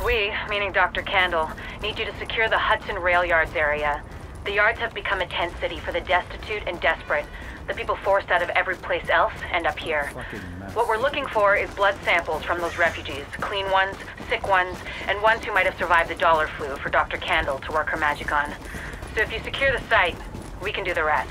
We, meaning Dr. Kandel, need you to secure the Hudson rail yards area. The yards have become a tent city for the destitute and desperate. The people forced out of every place else end up here. What we're looking for is blood samples from those refugees. Clean ones, sick ones, and ones who might have survived the dollar flu for Dr. Kandel to work her magic on. So if you secure the site, we can do the rest.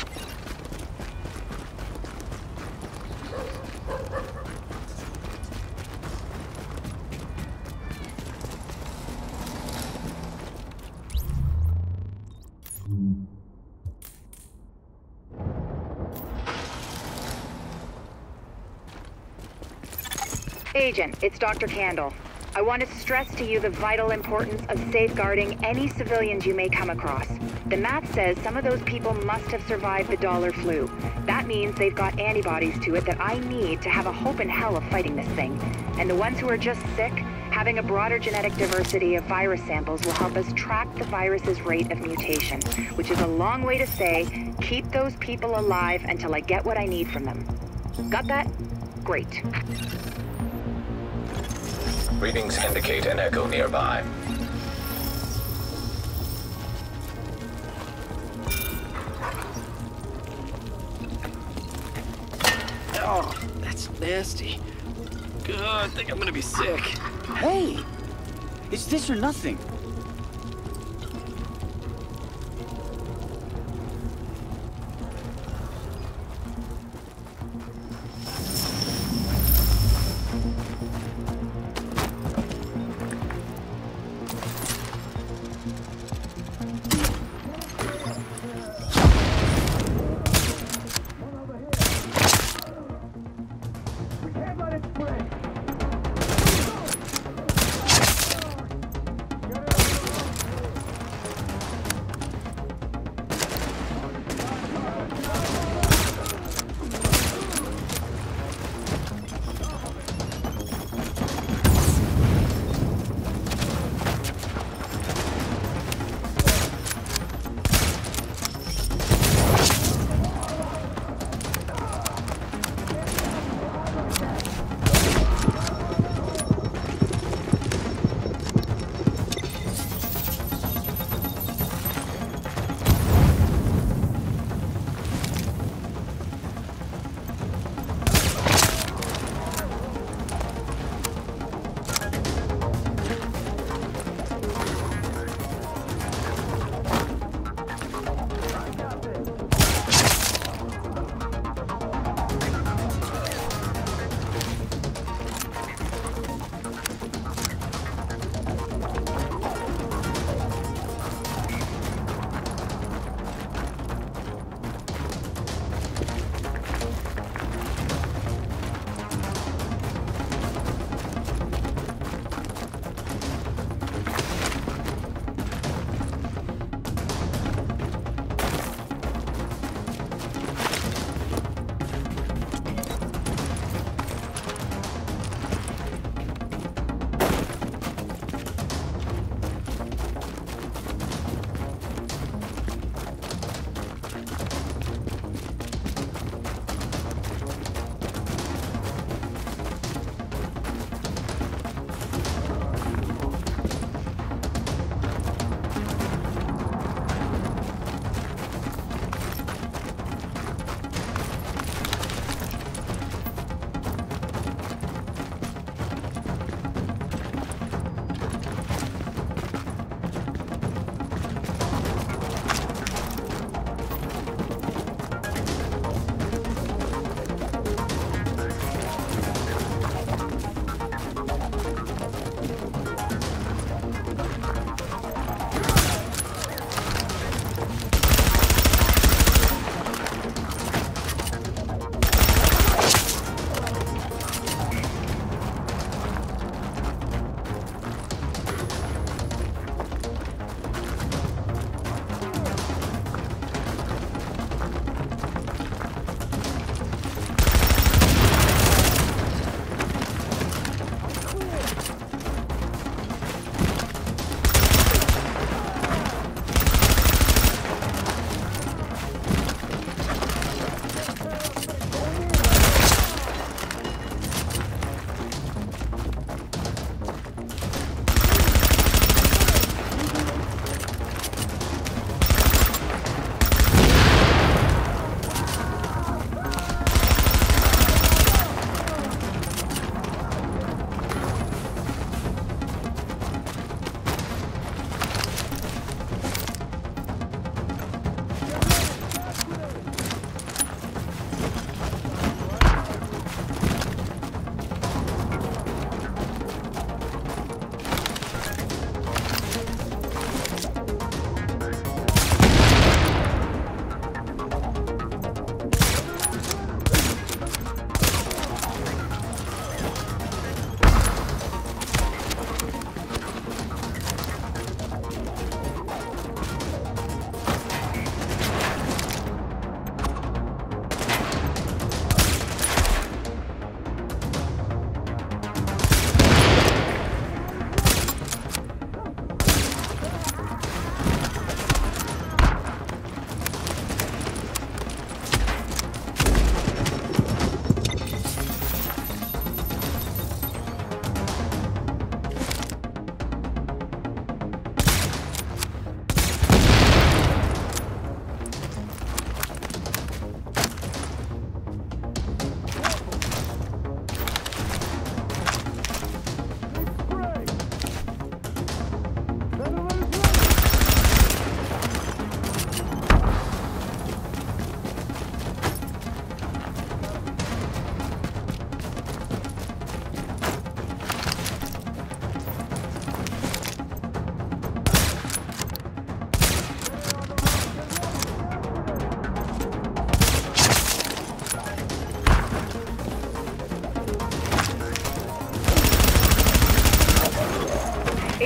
Agent, it's Dr. Kandel. I want to stress to you the vital importance of safeguarding any civilians you may come across. The math says some of those people must have survived the dollar flu. That means they've got antibodies to it that I need to have a hope in hell of fighting this thing. And the ones who are just sick, having a broader genetic diversity of virus samples will help us track the virus's rate of mutation, which is a long way to say, keep those people alive until I get what I need from them. Got that? Great. Readings indicate an echo nearby. Oh, that's nasty. God, I think I'm gonna be sick. Hey! It's this or nothing.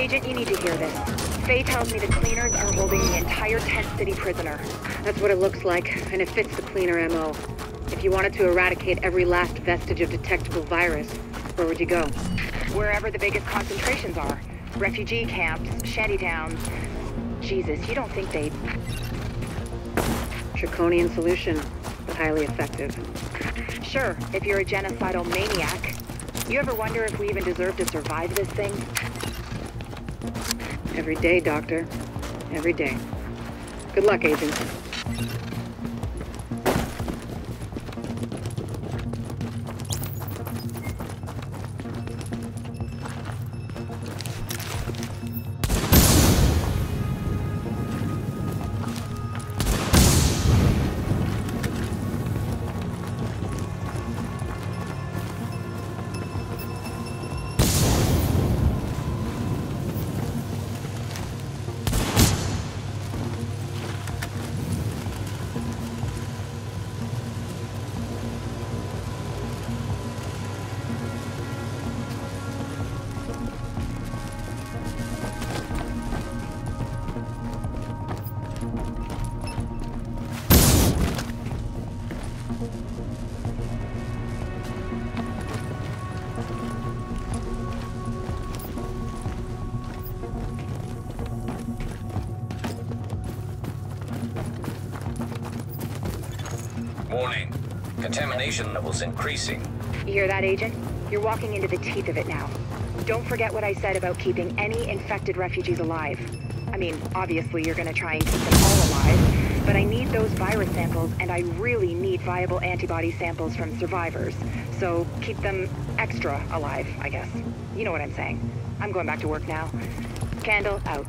Agent, you need to hear this. Faye tells me the cleaners are holding the entire tent city prisoner. That's what it looks like, and it fits the cleaner MO. If you wanted to eradicate every last vestige of detectable virus, where would you go? Wherever the biggest concentrations are. Refugee camps, shantytowns. Jesus, you don't think they'd... Draconian solution, but highly effective. Sure, if you're a genocidal maniac. You ever wonder if we even deserve to survive this thing? Every day, Doctor. Every day. Good luck, Agent. Warning. Contamination levels increasing. You hear that, Agent? You're walking into the teeth of it now. Don't forget what I said about keeping any infected refugees alive. I mean, obviously you're gonna try and keep them all alive, but I need those virus samples, and I really need viable antibody samples from survivors. So keep them extra alive, I guess. You know what I'm saying. I'm going back to work now. Kandel, out.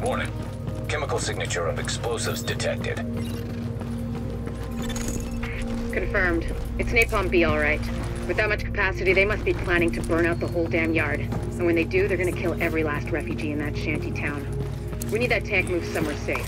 Warning. Chemical signature of explosives detected. Confirmed. It's napalm B, all right. With that much capacity, they must be planning to burn out the whole damn yard. And when they do, they're gonna kill every last refugee in that shanty town. We need that tank moved somewhere safe.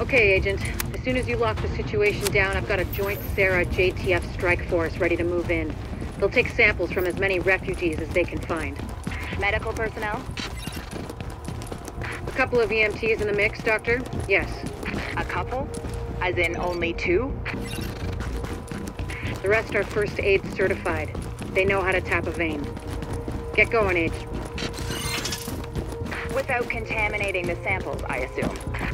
Okay, Agent. As soon as you lock the situation down, I've got a joint Sarah JTF strike force ready to move in. They'll take samples from as many refugees as they can find. Medical personnel? A couple of EMTs in the mix, Doctor? Yes. A couple? As in only 2? The rest are first aid certified. They know how to tap a vein. Get going, Age. Without contaminating the samples, I assume.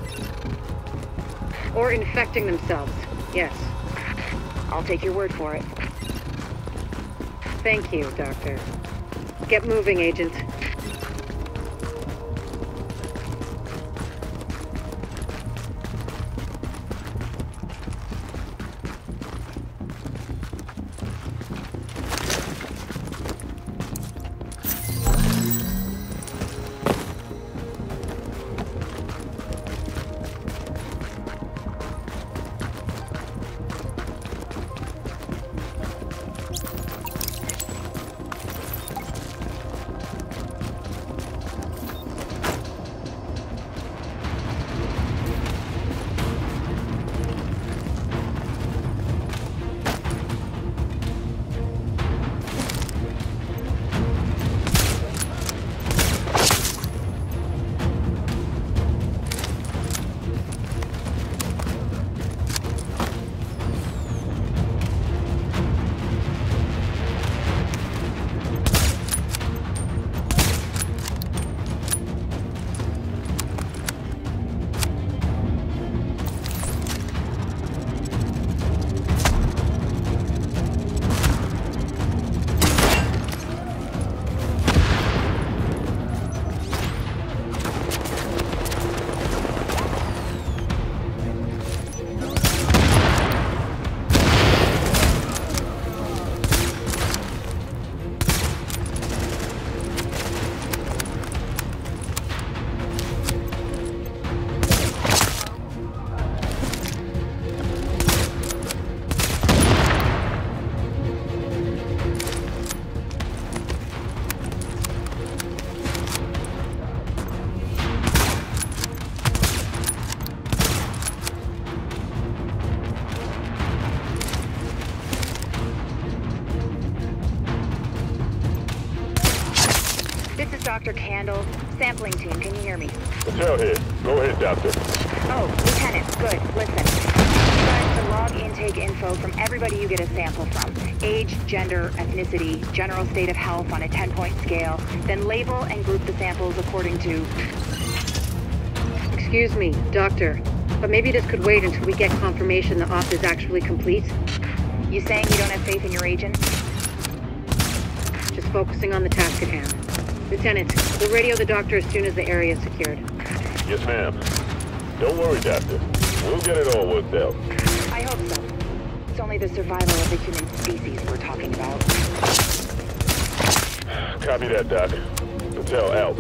Or infecting themselves. Yes. I'll take your word for it. Thank you, Doctor. Get moving, Agent. Dr. Kandel, sampling team, can you hear me? Patel here. Go ahead, Doctor. Oh, Lieutenant, good. Listen. You guys to log intake info from everybody you get a sample from. Age, gender, ethnicity, general state of health on a 10-point scale. Then label and group the samples according to... Excuse me, Doctor, but maybe this could wait until we get confirmation the op is actually complete? You saying you don't have faith in your agent? Just focusing on the task at hand. Lieutenant, we'll radio the doctor as soon as the area is secured. Yes, ma'am. Don't worry, Doctor. We'll get it all worked out. I hope so. It's only the survival of the human species we're talking about. Copy that, Doc. Patel out.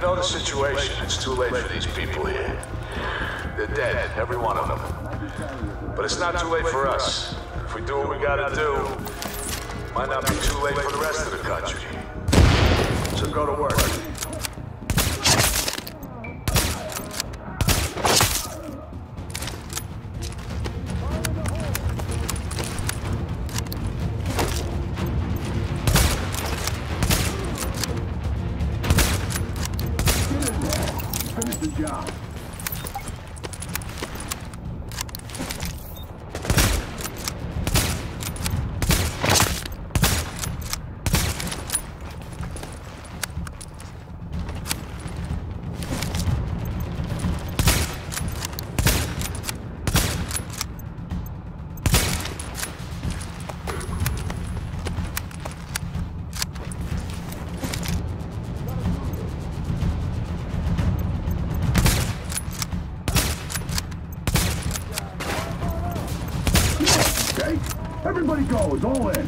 know the situation. It's too late for these people here. They're dead, every one of them. But it's not too late for us. If we do what we gotta do, might not be too late for the rest of the country. So go to work. Finish the job. Everybody goes, all in.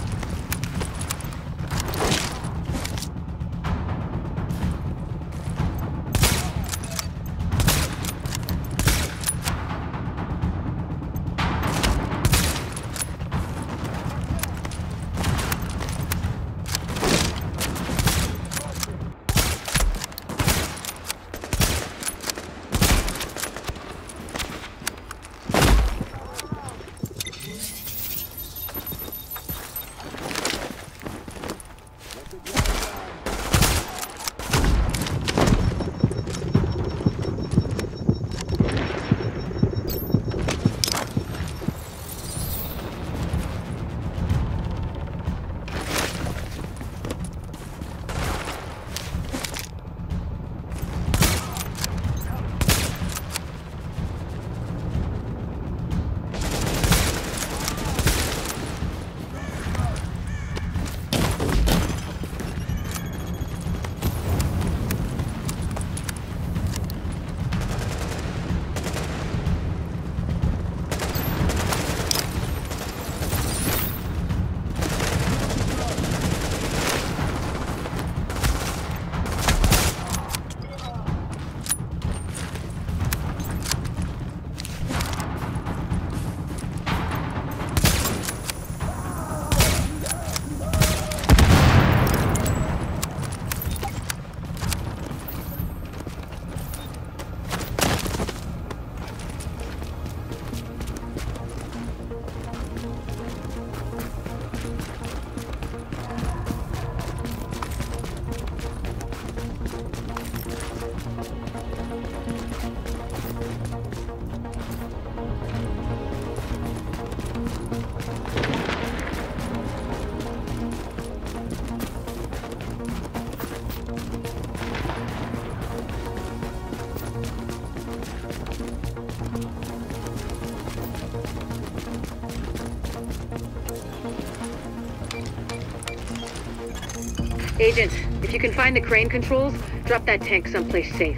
Agent, if you can find the crane controls, drop that tank someplace safe.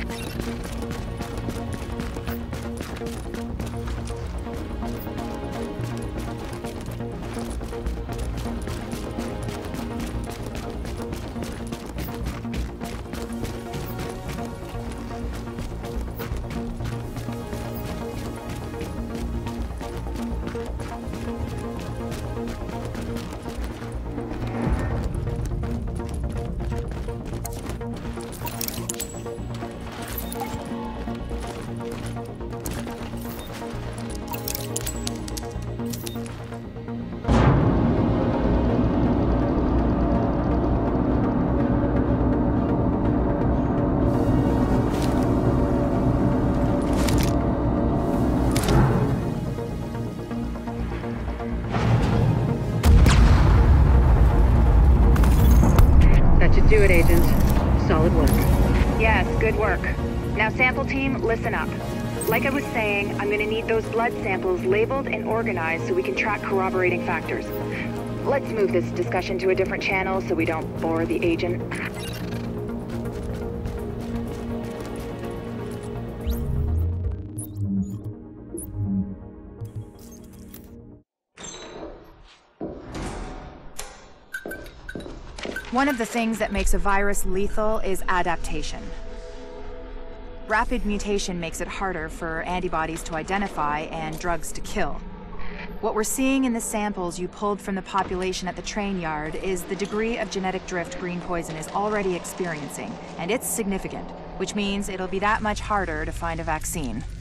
Do it, Agent. Solid work. Yes, good work. Now, sample team, listen up. Like I was saying, I'm gonna need those blood samples labeled and organized so we can track corroborating factors. Let's move this discussion to a different channel so we don't bore the agent. One of the things that makes a virus lethal is adaptation. Rapid mutation makes it harder for antibodies to identify and drugs to kill. What we're seeing in the samples you pulled from the population at the train yard is the degree of genetic drift green poison is already experiencing, and it's significant, which means it'll be that much harder to find a vaccine.